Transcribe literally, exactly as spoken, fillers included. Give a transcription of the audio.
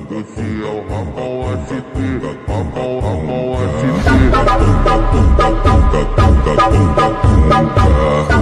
Esse é o Ramon S T, Ramon, Ramon S T.